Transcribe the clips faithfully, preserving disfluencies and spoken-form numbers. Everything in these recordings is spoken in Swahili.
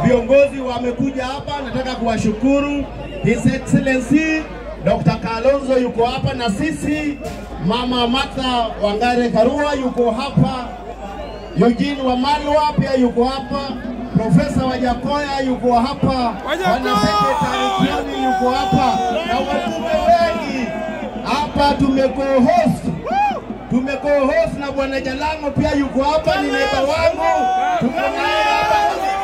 viongozi wamekuja hapa, nataka kuwashukuru. His Excellency Doctor Kalonzo yuko hapa na sisi, Mama Martha Wangare Karua yuko hapa, Eugene Wamalwa pia yuko hapa, Profesa Wajakoya yuko hapa, Wana Secretary Kioni yuko hapa, na wajumbe wengi hapa. Tumeko-host tumeko-host na Bwana Jalang'O pia yuko hapa, ni neighbor wangu. Tuko naye hapa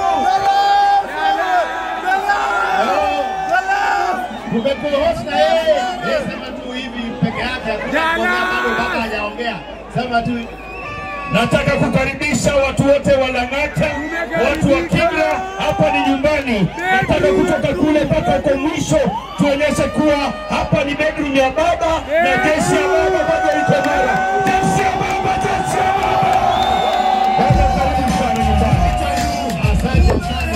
tumeko-host na yeye. Sema tu hivi peke yake, bado hajaongea. Sema tu, nataka kukaribisha watu wote wa Lang'ata, watu wa Kibra, hapa ni nyumbani. Nataka kutoka kule mpaka kwa mwisho tuonyeshe kuwa hapa ni bedroom ya baba na jeshi ya baba bado iko mara. Jeshi ya baba, jeshi ya baba. Baba karibu sana nyumbani. asante sana.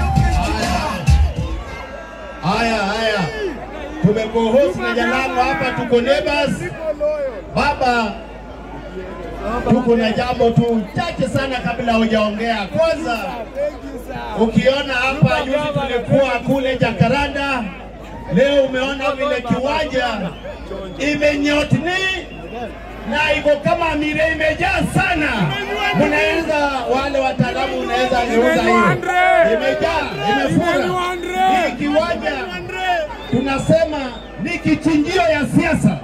Haya haya, tumeko-host na Jalang'o hapa, tuko neighbors. Baba, tuko na jambo tu chache sana kabla hujaongea. Kwanza, ukiona hapa juzi tulikuwa kule Jakaranda, leo umeona vile kiwanja imenyotni na iko kama mire imejaa sana. Mnaweza wale wataalamu unaweza niuza hiyo. Imejaa, imefura. Hii kiwanja tunasema ni kichinjio ya siasa.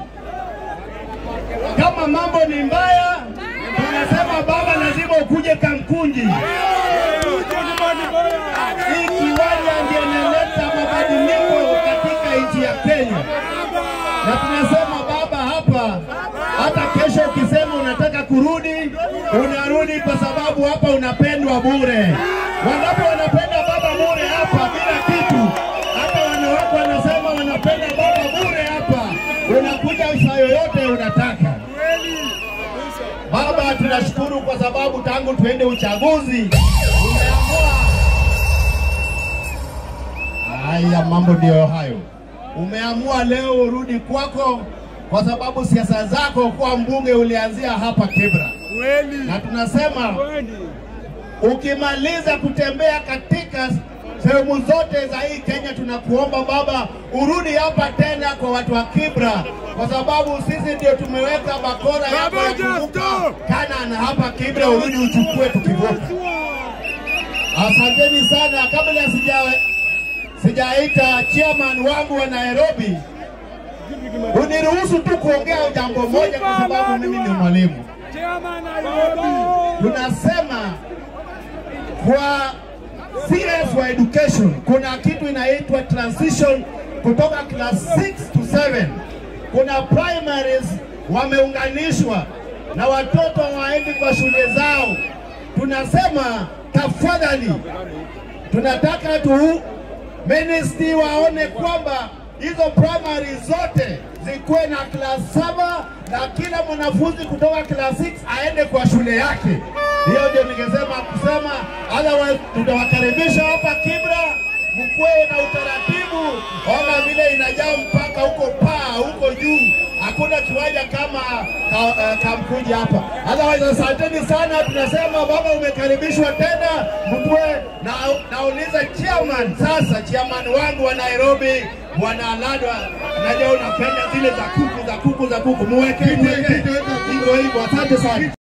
Kama mambo ni mbaya, tunasema baba lazima ukuje Kamkunji. Hii kiwanja ndio inaleta mabadiliko katika nchi ya Kenya. Na tunasema baba hapa, hata kesho ukisema unataka kurudi, unarudi kwa sababu hapa unapendwa bure. Wangapi wanapenda baba bure hapa bila kitu? Hata wanawake wanasema wanapenda baba bure hapa. Unakuja saa yoyote unataka. Baba, tunashukuru kwa sababu tangu tuende uchaguzi umeamua. Haya mambo ndio hayo. Umeamua leo urudi kwako kwa sababu siasa zako kwa mbunge ulianzia hapa Kibra. Na tunasema ukimaliza kutembea katika sehemu zote za hii Kenya, tunakuomba baba urudi hapa tena kwa watu wa Kibra, kwa sababu sisi ndio tumeweka bakora yako ya kuvuka kana na hapa Kibra, urudi uchukue tukivuka. Asanteni sana. Kabla sija sijaita chairman wangu wa Nairobi, uniruhusu tu kuongea jambo moja kwa sababu mimi ni mwalimu. Tunasema kwa serious wa education kuna kitu inaitwa transition kutoka class six to seven. Kuna primaries wameunganishwa na watoto waendi kwa shule zao. Tunasema tafadhali, tunataka tu ministry waone kwamba hizo primary zote zikuwe na class saba na kila mwanafunzi kutoka class six aende kwa shule yake. Hiyo ndio ningesema kusema. Otherwise tutawakaribisha hapa Kibra, mkue na utaratibu. Ona vile inajaa mpaka huko paa huko juu. Hakuna kiwanja kama ka, uh, Kamkunji hapa. Otherwise asanteni sana. Tunasema baba umekaribishwa tena, mkue na nauliza chairman sasa, chairman wangu wa Nairobi Bwana Ladwa, najua unapenda zile za kuku za kuku za kuku, muweke muweke hivyo hivyo. Asante sana.